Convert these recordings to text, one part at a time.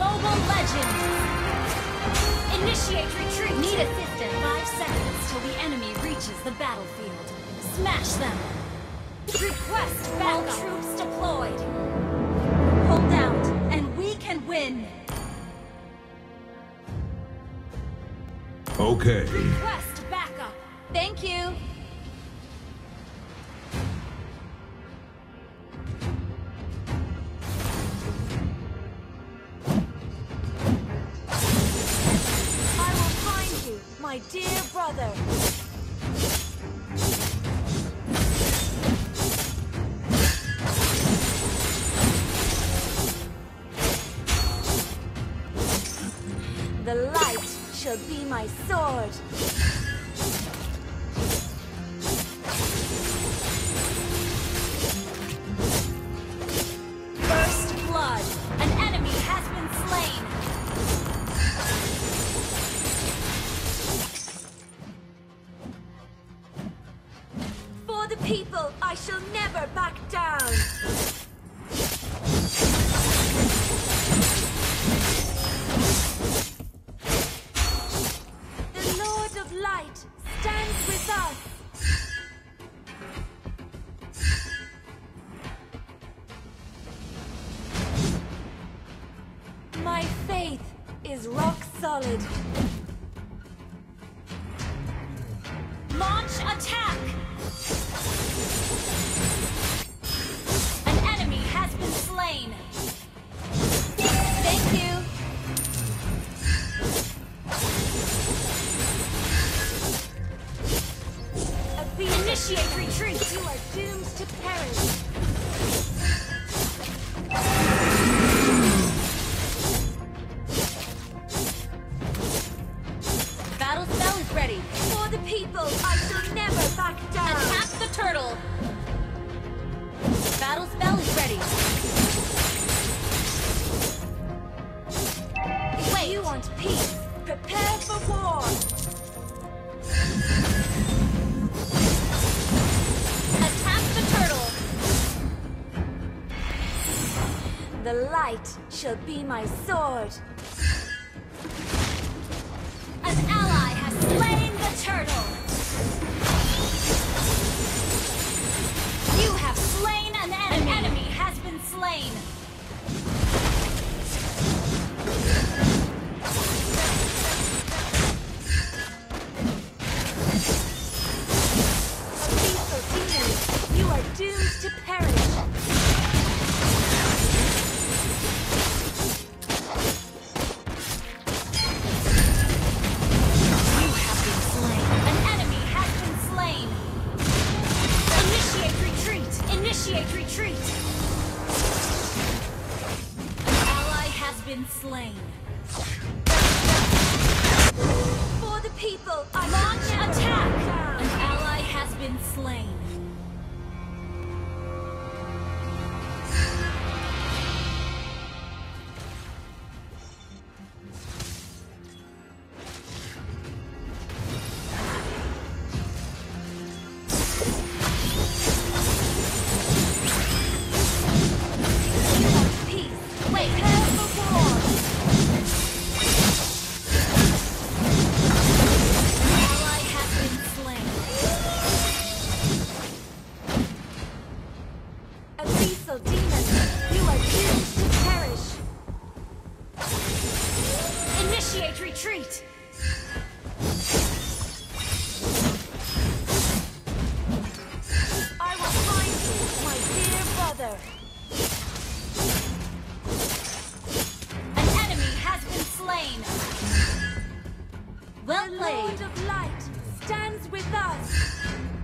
Mobile Legends! Initiate retreat! Need assistance! 5 seconds till the enemy reaches the battlefield. Smash them! Request backup! All troops deployed! Hold out, and we can win! Okay. Request backup! Thank you! My dear brother! The light shall be my sword! First blood! An enemy has been slain! The people, I shall never back down! The Lord of Light stands with us! My faith is rock solid. Launch attack! An enemy has been slain. Thank you. Initiate retreat. You are doomed to perish. Battle spell is ready. For the people, I shall never back down. Attack the turtle. Battle spell is ready. If you want peace, prepare for war. Attack the turtle. The light shall be my sword. An ally has slain the turtle. You have slain an enemy. An enemy has been slain. Lethal demons, you are doomed to perish. You have been slain. An enemy has been slain. Initiate retreat! Initiate retreat! An ally has been slain. For the people, I launch attack! An ally has been slain. Initiate retreat! I will find you, my dear brother. An enemy has been slain. Well played. The Lord of Light stands with us.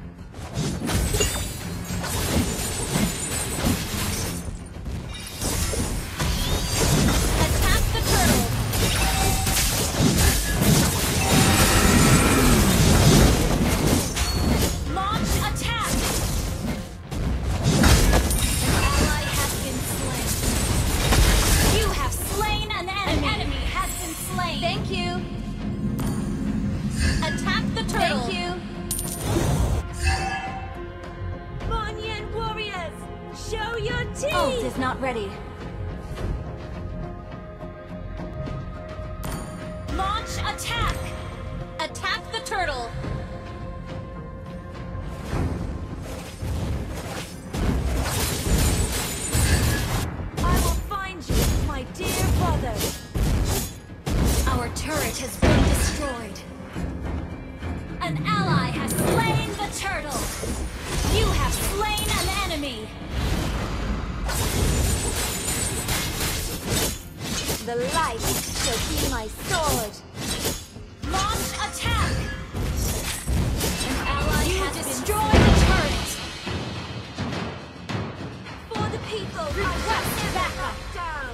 Thank you. Attack the turtle. Thank you. Banyan warriors, show your teeth. Ult is not ready. attack! Attack the turtle! I will find you, my dear brother! Our turret has been destroyed. An ally has slain the turtle! You have slain an enemy! The light shall be my sword! Launch attack! An ally has destroyed the turret! For the people, request backup! Down!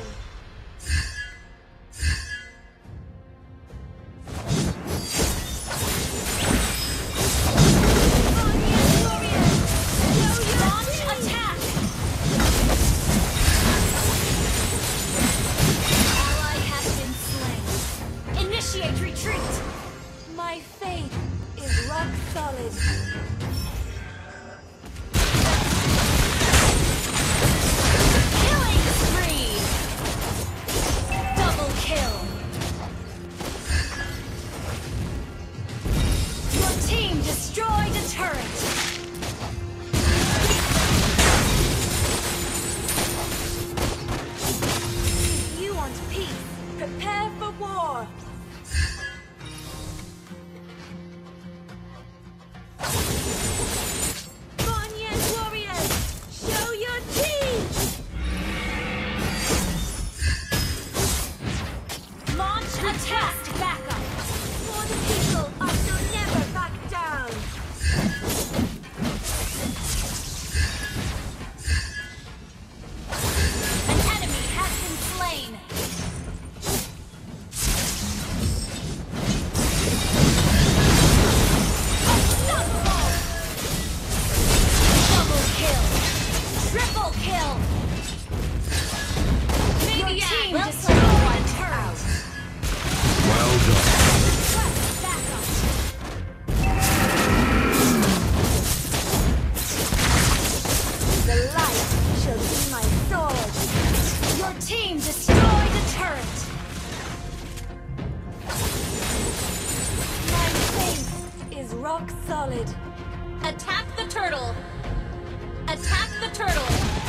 Rock solid. Attack the turtle. Attack the turtle.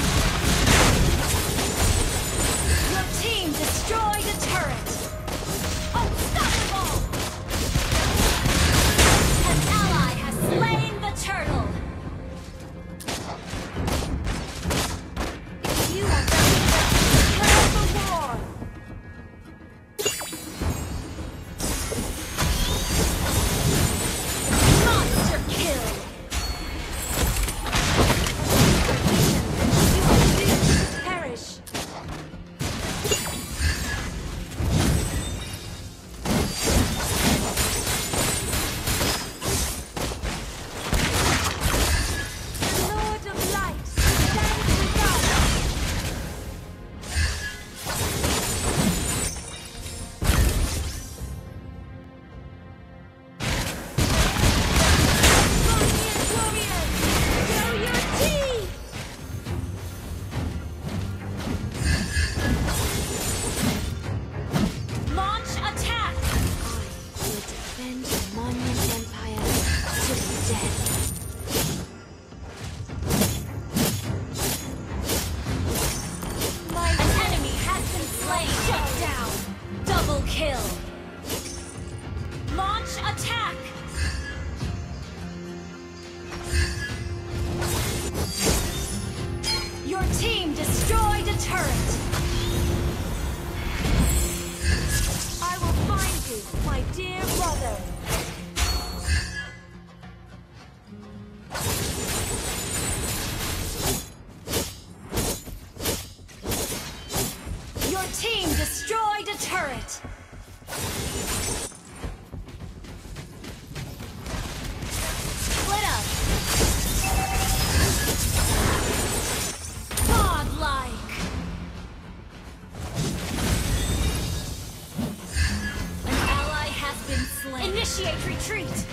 Your team destroyed a turret. Unstoppable! An ally has slain the turtle. If you are prepare for war. Team destroyed a turret! Split up! Godlike! An ally has been slain. Initiate retreat!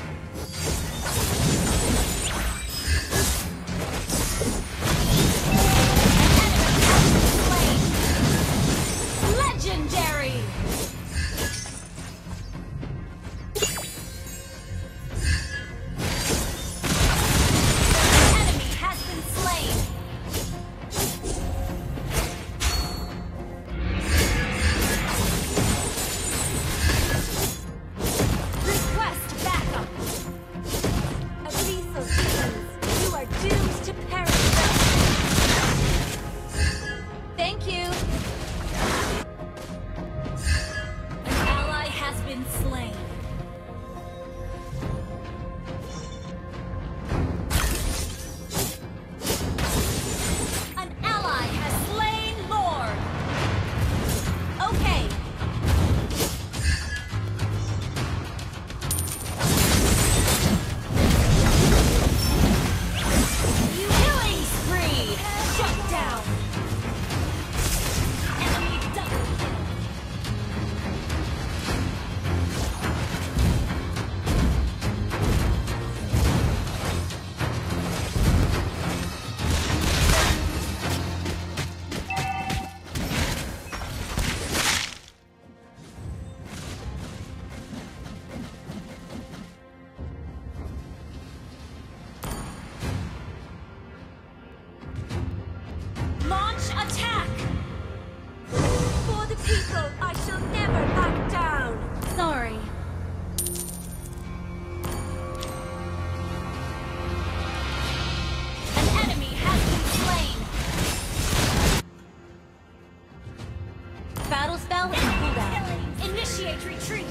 battle spell in cooldown. Initiate retreat.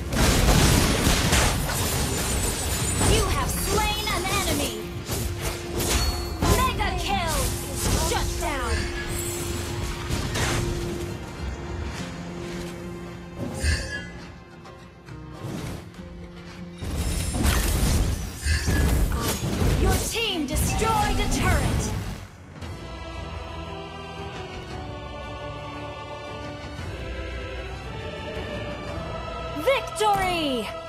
You have slain an enemy. Mega kill. Shut down. Your team destroyed a turret. Victory!